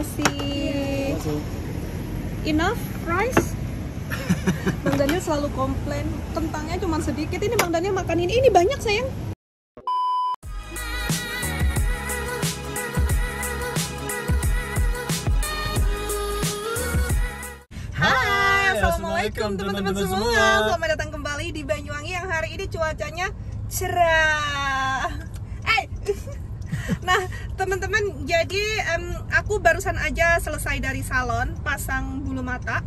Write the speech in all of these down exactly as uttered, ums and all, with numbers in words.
kasih. Enough rice? Bang Daniel selalu komplain kentangnya cuma sedikit. Ini Bang Daniel makan ini, ini banyak sayang. Hai, assalamualaikum teman-teman semua. Selamat datang kembali di Banyuwangi yang hari ini cuacanya cerah. Eh, nah teman-teman, jadi um, aku barusan aja selesai dari salon pasang bulu mata.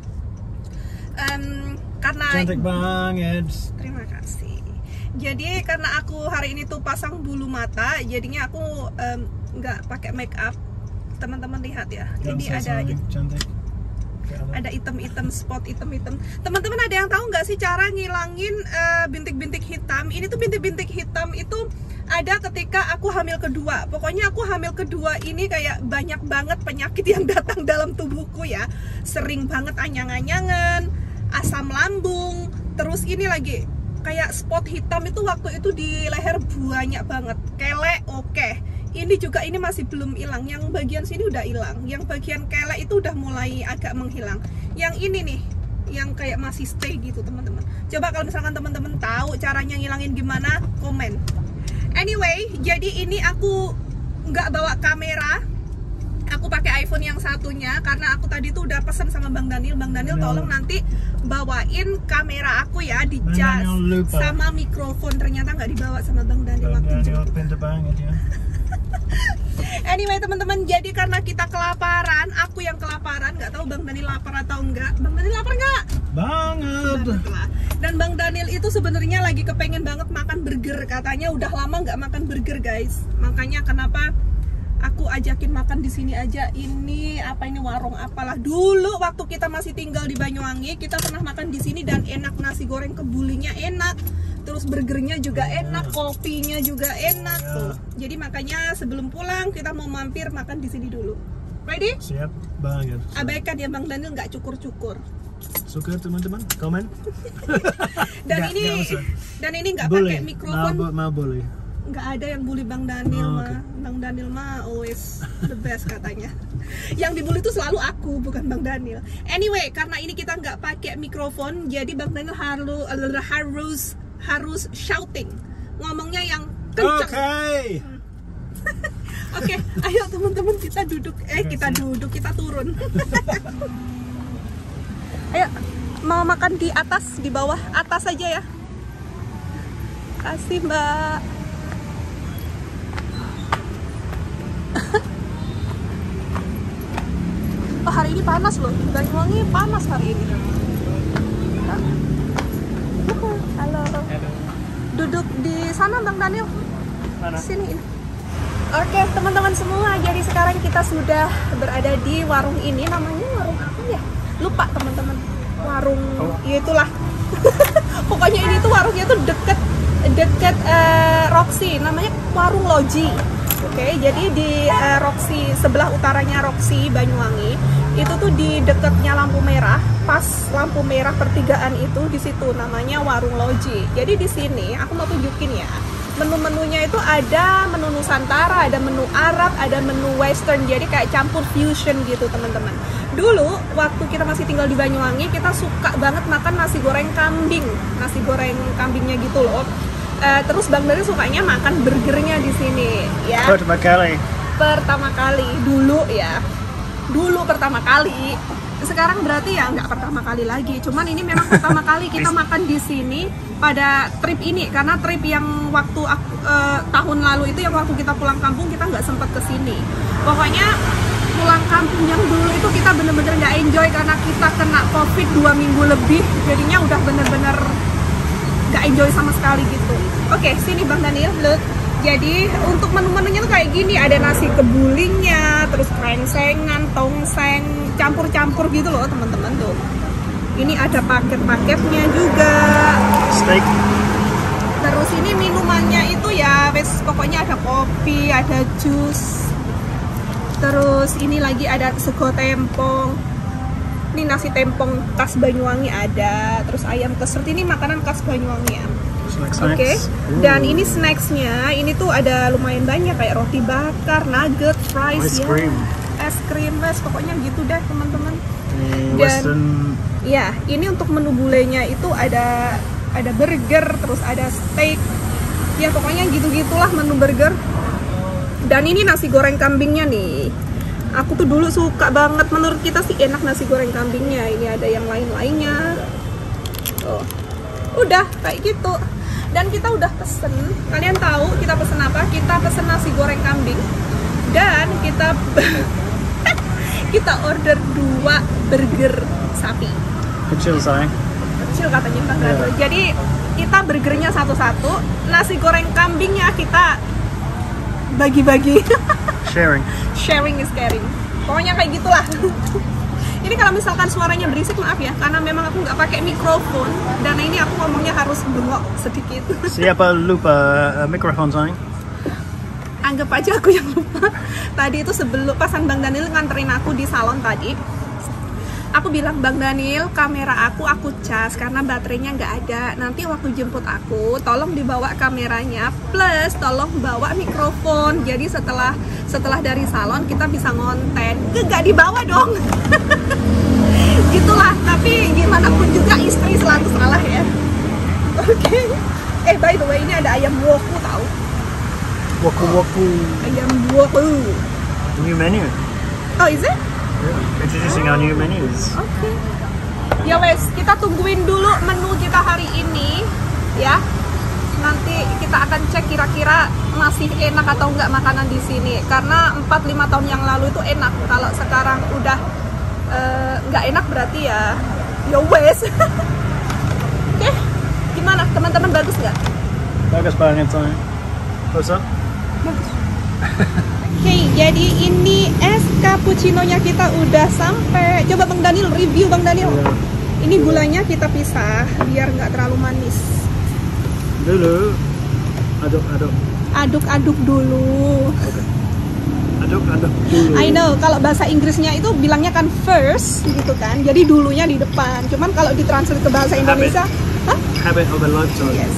Um, karena cantik banget. Terima kasih. Jadi karena aku hari ini tuh pasang bulu mata, jadinya aku nggak um, pakai make up. Teman-teman lihat ya, Yang ini ada cantik. ada item-item, spot item-item. Teman-teman ada yang tahu nggak sih cara ngilangin bintik-bintik uh, hitam? Ini tuh bintik-bintik hitam itu ada ketika aku hamil kedua. Pokoknya aku hamil kedua ini kayak banyak banget penyakit yang datang dalam tubuhku ya. Sering banget anyang-anyangan, asam lambung, terus ini lagi kayak spot hitam itu waktu itu di leher banyak banget. Kelek oke. Okay. Ini juga ini masih belum hilang. Yang bagian sini udah hilang. Yang bagian kelek itu udah mulai agak menghilang. Yang ini nih, yang kayak masih stay gitu teman-teman. Coba kalau misalkan teman-teman tahu caranya ngilangin gimana, komen. Anyway, jadi ini aku nggak bawa kamera. Aku pakai iPhone yang satunya karena aku tadi tuh udah pesen sama Bang Daniel. Bang Daniel tolong nanti bawain kamera aku ya di jas sama mikrofon. Ternyata nggak dibawa sama Bang Daniel waktu Daniel pinter banget ya. Anyway teman-teman, jadi karena kita kelaparan, aku yang kelaparan, nggak tahu Bang Daniel lapar atau enggak. Bang Daniel lapar nggak? Banget. Banget. Dan Bang Daniel itu sebenarnya lagi kepengen banget makan burger. Katanya udah lama nggak makan burger guys. Makanya kenapa aku ajakin makan di sini aja. Ini apa ini warung apalah. Dulu waktu kita masih tinggal di Banyuwangi, kita pernah makan di sini dan enak, nasi goreng kebulinya enak. Terus burgernya juga enak, kopinya juga enak tuh. Jadi makanya sebelum pulang kita mau mampir makan di sini dulu. Ready? Siap banget. Abaikan ya Bang Daniel nggak cukur-cukur. Suka teman-teman? Komen. Dan Gak, ini gak dan ini nggak pakai mikrofon. Mau, mau boleh. Nggak ada yang bully Bang Daniel oh, mah. okay. Bang Daniel mah always the best katanya. Yang dibully itu selalu aku, bukan Bang Daniel. Anyway, karena ini kita nggak pakai mikrofon, jadi Bang Daniel harus harus harus shouting, ngomongnya yang kencang. Oke. Okay. Hmm. Oke, okay, ayo teman-teman kita duduk. Eh kita duduk, kita turun. Ayo, mau makan di atas, di bawah, atas aja ya. Kasih Mbak. Oh hari ini panas loh, Banyuwangi panas hari ini. Halo. Halo. Duduk di sana Bang Daniel. Mana? Sini. Oke teman-teman semua, jadi sekarang kita sudah berada di warung ini. Namanya warung apa ya? Lupa teman-teman. Warung, oh. Ya itulah. Pokoknya ini tuh warungnya tuh deket deket uh, Roxy. Namanya warung Loji. Oke, jadi di uh, Roxy, sebelah utaranya Roxy Banyuwangi, itu tuh di dekatnya lampu merah, pas lampu merah pertigaan itu di situ namanya warung Loji. Jadi di sini aku mau tunjukin ya, menu-menunya itu ada menu Nusantara, ada menu Arab, ada menu Western, jadi kayak campur fusion gitu teman-teman. Dulu waktu kita masih tinggal di Banyuwangi, kita suka banget makan nasi goreng kambing, nasi goreng kambingnya gitu loh. Uh, terus Bang Daniel sukanya makan burgernya di sini, ya. Pertama kali. Pertama kali dulu ya, dulu pertama kali. Sekarang berarti ya nggak pertama kali lagi. Cuman ini memang pertama kali kita makan di sini pada trip ini, karena trip yang waktu uh, tahun lalu itu yang waktu kita pulang kampung kita nggak sempat ke sini. Pokoknya pulang kampung yang dulu itu kita bener-bener nggak enjoy karena kita kena covid dua minggu lebih. Jadinya udah bener-bener gak enjoy sama sekali gitu. Oke, sini Bang Daniel, look. Jadi untuk menu-menunya tuh kayak gini, ada nasi kebulingnya, terus krengsengan, tongseng, campur-campur gitu loh teman-teman tuh. Ini ada paket-paketnya juga. Steak. Terus ini minumannya itu ya, wes pokoknya ada kopi, ada jus. Terus ini lagi ada sego tempong. Ini nasi tempong khas Banyuwangi ada, terus ayam kesrut, ini makanan khas Banyuwangi ya. Oke, okay. Dan ini snacksnya, ini tuh ada lumayan banyak kayak roti bakar, nugget, fries ya, es krim, es pokoknya gitu deh teman-teman. Ini Dan- Western. Ya, ini untuk menu bulenya itu ada ada burger, terus ada steak. Ya pokoknya gitu-gitulah menu burger. Dan ini nasi goreng kambingnya nih. Aku tuh dulu suka banget, menurut kita sih enak nasi goreng kambingnya. Ini ada yang lain-lainnya. Tuh. Udah kayak gitu. Dan kita udah pesen. Kalian tahu kita pesen apa? Kita pesen nasi goreng kambing. Dan kita kita order dua burger sapi. Kecil sayang. Kecil katanya Mbak Gado. Yeah. Jadi kita burgernya satu-satu, nasi goreng kambingnya kita bagi-bagi. Sharing. Sharing is caring. Pokoknya kayak gitulah. Ini kalau misalkan suaranya berisik maaf ya, karena memang aku nggak pakai mikrofon dan ini aku ngomongnya harus bengok sedikit. Siapa lupa uh, mikrofon sayang? Anggap aja aku yang lupa. Tadi itu sebelum pasan Bang Daniel nganterin aku di salon tadi, aku bilang, Bang Daniel, kamera aku aku cas karena baterainya nggak ada. Nanti waktu jemput aku, tolong dibawa kameranya, plus tolong bawa mikrofon. Jadi setelah setelah dari salon kita bisa ngonten. Nggak dibawa dong. Gitulah. Tapi gimana pun juga istri selalu salah ya. Oke. Okay. Eh by the way ini ada ayam woku tahu? Waku waku. Ayam woku. New menu. Oh is it? Yeah. Introducing our new menus. Oke. Okay. Ya wes, kita tungguin dulu menu kita hari ini ya. Nanti kita akan cek kira-kira masih enak atau enggak makanan di sini. Karena empat lima tahun yang lalu itu enak. Kalau sekarang udah uh, nggak enak berarti ya ya wes. Oke. Okay. Gimana? Teman-teman bagus nggak? Bagus banget sayang. Close up. Bagus. Oke, okay, jadi ini es cappuccino-nya kita udah sampai. Coba Bang Daniel review Bang Daniel. Yeah. Ini gulanya kita pisah biar nggak terlalu manis. Dulu. Aduk aduk. Aduk-aduk dulu. Okay. Aduk aduk dulu. I know, kalau bahasa Inggrisnya itu bilangnya kan first gitu kan. Jadi dulunya di depan. Cuman kalau ditranslate ke bahasa Indonesia, hah? Habit of a lifetime. Yes.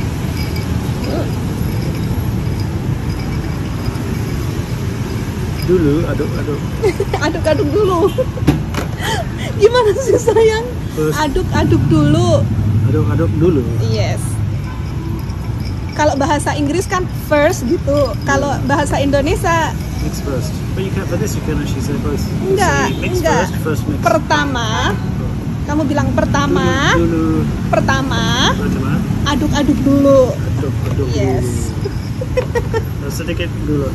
Dulu aduk aduk. Aduk-aduk dulu. Gimana sih sayang? First. Aduk-aduk dulu. Aduk aduk dulu. Yes. Kalau bahasa Inggris kan first gitu. Kalau bahasa Indonesia Mix first. But you can, for this you can actually say both. enggak, Say mix enggak. first, first mix. Pertama, kamu bilang pertama, Dulu, dulu. pertama, Pertama. aduk-aduk dulu. Aduk aduk Yes. dulu. Sedikit dulu.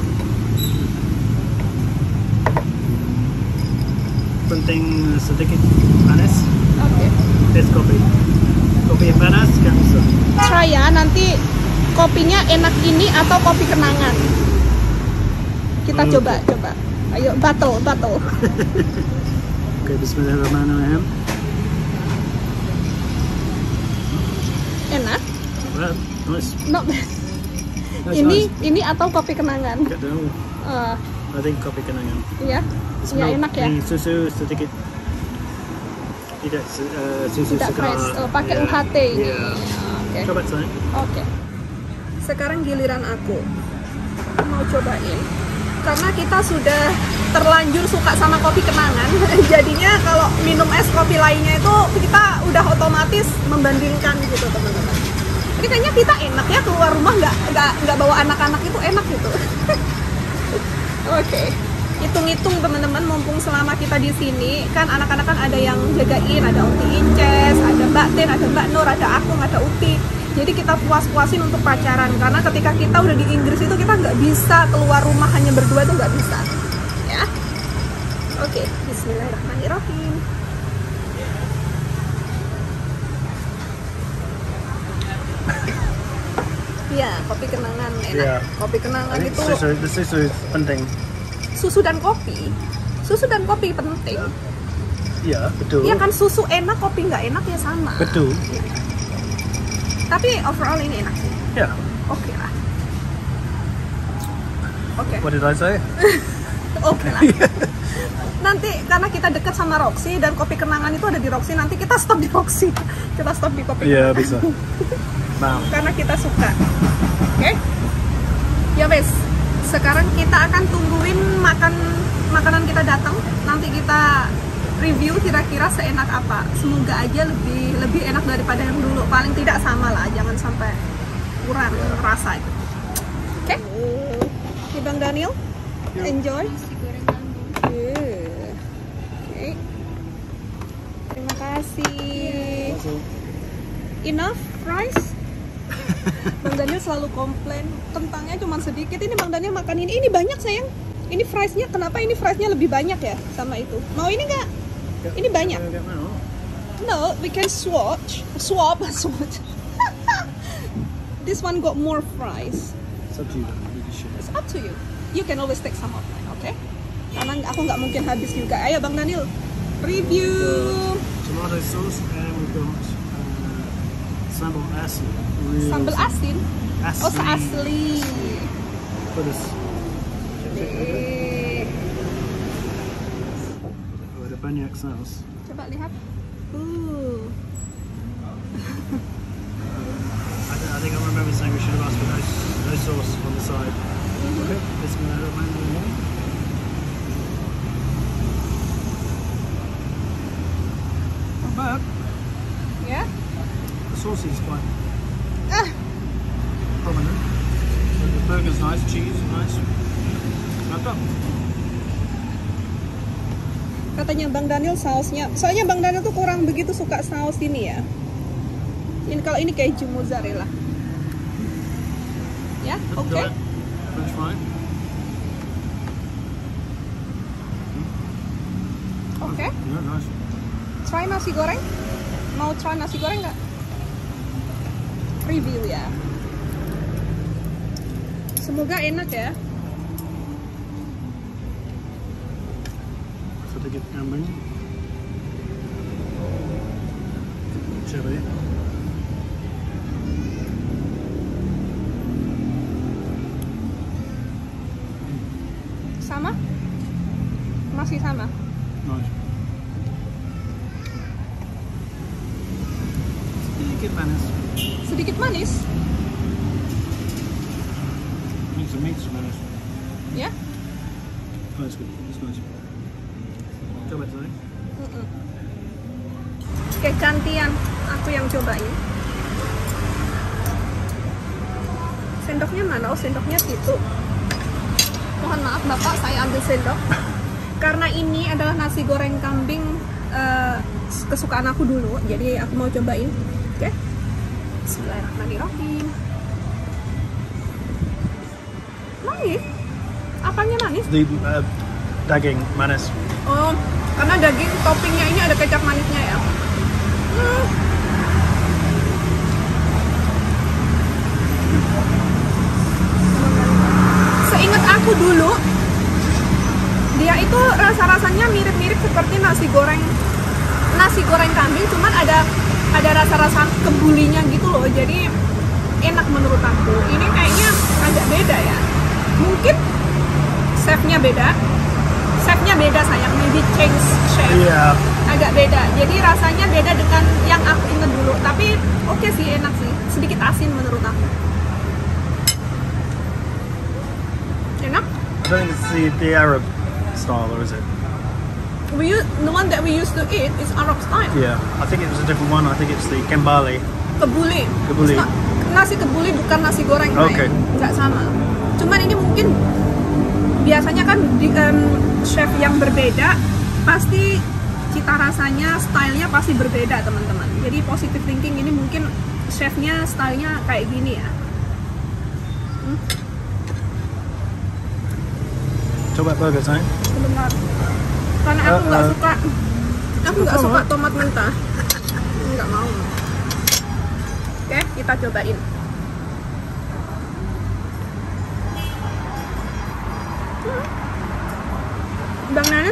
Penting sedikit panas. Oke. Tes kopi. Kopi panas kan bisa. Try ya, nanti kopinya enak ini atau kopi kenangan. Kita Hmm. coba, coba. Ayo, battle, battle. Oke, bismillahirrahmanirrahim. Enak? Well, nice. Not bad. Nice, Ini, nice. ini atau kopi kenangan? Gak tahu. Uh, I think kopi kenangan. ya, It's ya milk, enak ya. ini susu sedikit. Tidak uh, susu Tidak segar. fresh, oh, pakai Yeah. U H T ini. Yeah. Oke. Coba sayang. Oke. Sekarang giliran aku mau cobain. Karena kita sudah terlanjur suka sama kopi kenangan, jadinya kalau minum es kopi lainnya itu kita udah otomatis membandingkan gitu teman-teman. Ini kayaknya kita enak ya keluar rumah nggak nggak nggak bawa anak-anak itu enak gitu. Oke. Hitung-hitung teman-teman, mumpung selama kita di sini kan anak-anak kan ada yang jagain, ada Uti Inces, ada Mbak Tin, ada Mbak Nur, ada aku, ada Uti. Jadi kita puas-puasin untuk pacaran karena ketika kita udah di Inggris itu kita nggak bisa keluar rumah hanya berdua itu nggak bisa, ya. Oke, Bismillahirrahmanirrahim. Ya, kopi kenangan enak. Yeah. Kopi kenangan I think itu susu, the susu is penting. susu dan kopi. Susu dan kopi penting. Iya, betul. Iya kan, susu enak, kopi nggak enak ya sama. Betul. Ya. Tapi overall ini enak sih. Yeah. Oke lah. Oke. What did I say? Oke lah. Nanti karena kita dekat sama Roxy dan kopi kenangan itu ada di Roxy, nanti kita stop di Roxy. Kita stop di kopi Iya, kenangan. bisa. Nah, Karena kita suka. Oke? Ya wes. Sekarang kita akan tungguin makan makanan kita datang, nanti kita review kira-kira seenak apa. Semoga aja lebih lebih enak daripada yang dulu. Paling tidak sama lah, jangan sampai kurang rasa gitu. Oke? Okay? Okay, Bang Daniel, enjoy. Nasi goreng kambing. Yeah. Oke. Okay. Terima kasih. Enough fries? Bang Daniel selalu komplain kentangnya cuma sedikit. Ini Bang Daniel makan ini. Ini banyak sayang. Ini friesnya, kenapa ini friesnya lebih banyak ya sama itu? Mau ini nggak? Ini banyak. No, we can swatch. Swap, swatch. This one got more fries. It's up to you. You can share. It's up to you. You can always take some of mine, okay? Karena aku nggak mungkin habis juga. Ayo Bang Daniel, review. Tomato sauce and we've got uh, sambal asin. Real Sambal asin. Asli. Oh, asli. Pedas. Eh, Oh, ada banyak saus. Coba lihat. Uh. I, th- I think I remember saying we should have asked for no, no sauce on the side. Okay, bismillahirrahmanirrahim. Not bad. Ya. The sauce is quite Ah. prominent. The burger's nice, cheese is nice. Mantap. Katanya Bang Daniel sausnya, soalnya Bang Daniel tuh kurang begitu suka saus ini ya. Ini kalau ini keju mozzarella. Ya, oke. Okay. French fry. Oke. Okay. Yeah, nice. Try nasi goreng. Mau try nasi goreng nggak? Review ya. Semoga enak ya. Sedikit kambing. Chili. Sama? Masih sama? Nice. Sedikit manis. Sedikit manis? Mix and mix manis. Ya? Oh, that's good. That's nice. Coba tadi. Mm-mm. Oke, gantian. Aku yang cobain. Sendoknya mana? Oh, sendoknya situ. Mohon maaf Bapak, saya ambil sendok. Karena ini adalah nasi goreng kambing uh, kesukaan aku dulu, jadi aku mau cobain. Oke. Bismillahirrahmanirrahim. Manis? Apanya manis? The uh, daging manis. Oh, karena daging toppingnya ini ada kecap manisnya ya. Hmm. Seingat aku dulu, dia itu rasa-rasanya mirip-mirip seperti nasi goreng nasi goreng kambing, cuman ada ada rasa-rasa kebulinya gitu loh. Jadi enak menurut aku. Ini kayaknya agak beda ya. Mungkin chefnya beda. Chefnya beda sayang, maybe change chef. Iya. Agak beda. Jadi rasanya beda dengan yang aku ingat dulu. Tapi oke okay sih, enak sih. Sedikit asin menurut aku. Enak? I don't think it's the, the Arab style, or is it? We use, the one that we used to eat is Arab style. Yeah, I think it was a different one. I think it's the kembali. Kebuli. Kebuli. It's not- nasi kebuli bukan nasi goreng. Oke. Ryan. Nggak sama. Cuman ini mungkin biasanya kan di, um, chef yang berbeda pasti cita rasanya, stylenya pasti berbeda teman-teman. Jadi positive thinking ini mungkin chefnya stylenya kayak gini ya. Hmm? Coba burger, sayang. Sebentar. Karena aku nggak Uh, uh. suka, aku nggak suka tomat mentah. Nggak mau. Oke, kita cobain. Hmm. Bang Nanen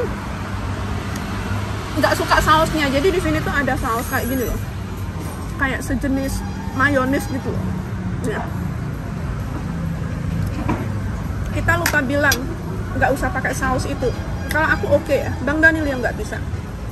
nggak suka sausnya, jadi di sini tuh ada saus kayak gini loh, kayak sejenis mayones gitu loh. Ya. Kita lupa bilang nggak usah pakai saus itu. Kalau aku oke okay ya, Bang Daniel yang nggak bisa.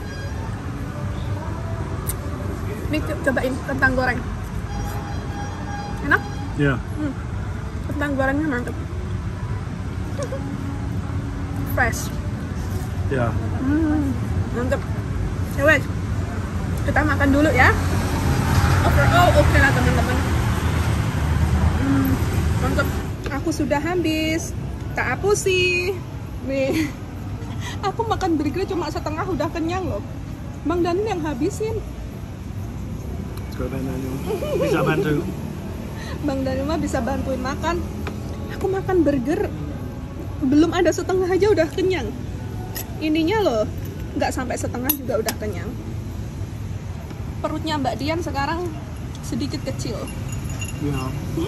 Ini co- cobain kentang goreng. Enak? Yeah. Hmm. Kentang gorengnya mantep. Fresh. Yeah. Hmm, mantep. Ya wes, kita makan dulu ya. Overall oke okay lah teman-teman. Hmm, mantep. Aku sudah habis. Tak apa sih. Nih, aku makan burger cuma setengah udah kenyang loh. Bang Daniel yang habisin. Let's go Bang Daniel. Bisa bantu. Bang Daniel mah bisa bantuin makan. Aku makan burger belum ada setengah aja udah kenyang. Ininya loh, nggak sampai setengah juga udah kenyang. Perutnya Mbak Dian sekarang sedikit kecil. Yeah.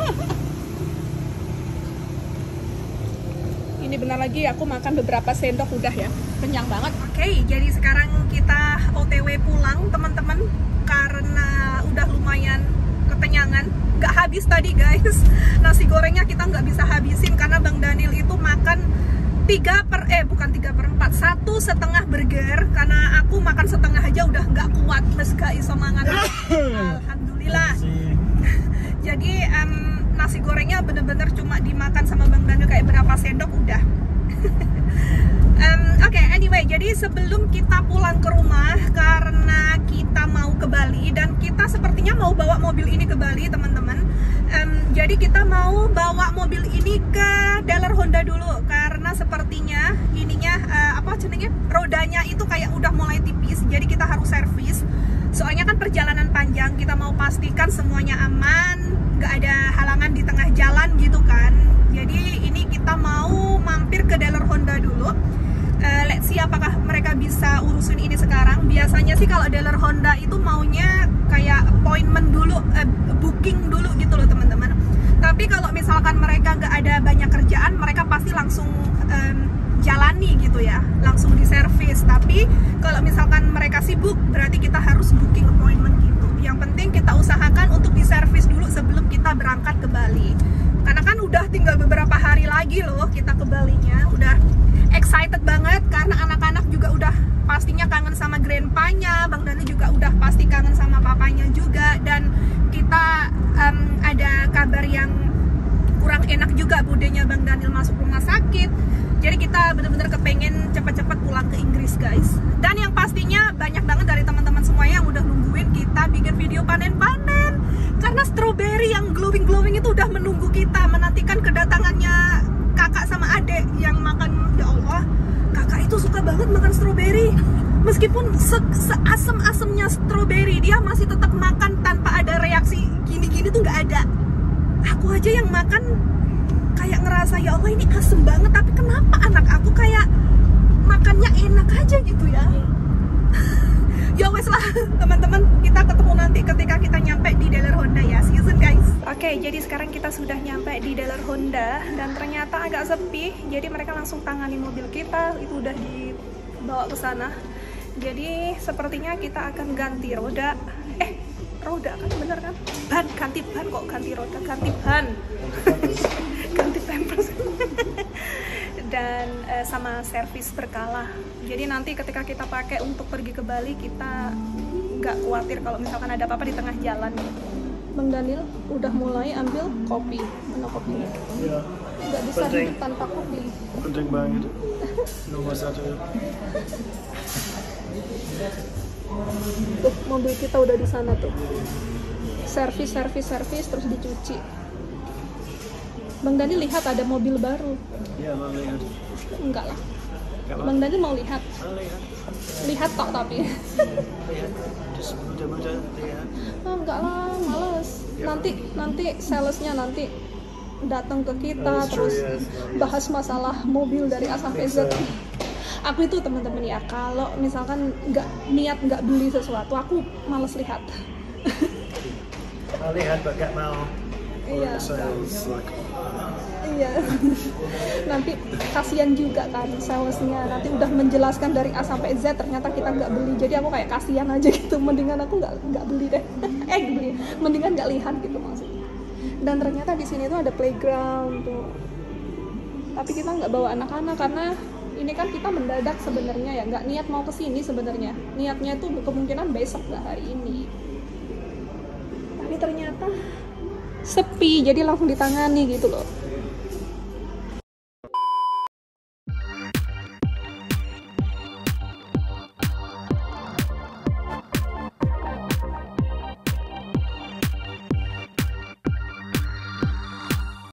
Ini benar lagi aku makan beberapa sendok udah ya, kenyang banget. Oke, okay, jadi sekarang kita O T W pulang teman-teman karena udah lumayan kekenyangan. Nggak habis tadi guys, nasi gorengnya kita nggak bisa habisin karena Bang Daniel itu makan tiga per eh bukan tiga per empat, satu setengah burger karena aku makan setengah aja udah nggak kuat mas gak iso mangan. Alhamdulillah. Jadi um, nasi gorengnya bener-bener cuma dimakan sama Bang Daniel kayak berapa sendok udah. um, Oke, okay, anyway, jadi sebelum kita pulang ke rumah karena kita mau ke Bali dan kita sepertinya mau bawa mobil ini ke Bali teman-teman. Um, jadi kita mau bawa mobil ini ke dealer Honda dulu karena sepertinya ininya uh, apa cenderungnya rodanya itu kayak udah mulai tipis. Jadi kita harus servis. Soalnya kan perjalanan panjang, kita mau pastikan semuanya aman, nggak ada halangan di tengah jalan gitu kan. Jadi ini kita mau mampir ke dealer Honda dulu. Uh, let's see apakah mereka bisa urusin ini sekarang. Biasanya sih kalau dealer Honda itu maunya kayak appointment dulu, uh, booking dulu gitu loh teman-teman. Tapi kalau misalkan mereka nggak ada banyak kerjaan, mereka pasti langsung um, jalani gitu ya, langsung diservis. Tapi kalau misalkan mereka sibuk, berarti kita harus booking appointment gitu. Yang penting kita usahakan untuk diservis dulu sebelum kita berangkat ke Bali. Karena kan udah tinggal beberapa hari lagi loh kita ke Balinya. Udah excited banget karena anak-anak juga udah pastinya kangen sama grandpanya, Bang Daniel juga udah pasti kangen sama papanya juga, dan kita um, ada kabar yang kurang enak juga, budenya Bang Daniel masuk rumah sakit. Jadi kita bener-bener kepengen cepet-cepet pulang ke Inggris guys. Dan yang pastinya banyak banget dari teman-teman semuanya yang udah nungguin kita bikin video panen-panen karena strawberry yang glowing-glowing itu udah menunggu kita, menantikan kedatangannya kakak sama adek yang makan. Ya Allah, kakak itu suka banget makan strawberry. Meskipun se seasem-asemnya strawberry, dia masih tetap makan tanpa ada reaksi gini-gini tuh nggak ada. Aku aja yang makan kayak ngerasa ya Allah ini asem banget, tapi kenapa anak aku kayak makannya enak aja gitu ya. Ya wes lah teman-teman, kita ketemu nanti ketika kita nyampe di dealer Honda ya. See you soon guys. Oke, okay, jadi sekarang kita sudah nyampe di dealer Honda dan ternyata agak sepi. Jadi mereka langsung tangani mobil kita, itu udah dibawa ke sana. Jadi sepertinya kita akan ganti roda. Eh, roda kan bener kan? Ban, ganti ban kok ganti roda, ganti ban. Ganti pampers. Dan eh, sama servis berkala. Jadi nanti ketika kita pakai untuk pergi ke Bali, kita nggak khawatir kalau misalkan ada apa-apa di tengah jalan. Bang Daniel udah mulai ambil kopi. Mana kopinya? Ya. Nggak bisa hidup tanpa kopi. Penting banget. Nomor satu. Tuh, mobil kita udah di sana tuh. Servis, servis, servis, terus dicuci. Bang Daniel lihat ada mobil baru. Ya, mau lihat. Enggak lah. Enggak Bang Daniel mau lihat. Mau lihat. Lihat tok tapi. Lihat. Just mudah-mudahan lihat. Ah, enggak lah, males. Nanti nanti salesnya nanti datang ke kita Oh, terus true, yes. bahas masalah mobil dari A sampai Z. Aku itu teman-teman ya, kalau misalkan nggak niat nggak beli sesuatu, aku males lihat. Mau lihat, but gak mau. Iya. Sales, like, Iya. Nanti kasihan juga kan salesnya, nanti udah menjelaskan dari A sampai Z ternyata kita nggak beli, jadi aku kayak kasihan aja gitu, mendingan aku nggak nggak beli deh. eh beli, mendingan nggak lihat gitu maksudnya. Dan ternyata di sini tuh ada playground tuh, tapi kita nggak bawa anak-anak karena ini kan kita mendadak sebenarnya ya, nggak niat mau kesini sebenarnya, niatnya tuh kemungkinan besok nggak hari ini, tapi ternyata sepi, jadi langsung ditangani gitu loh.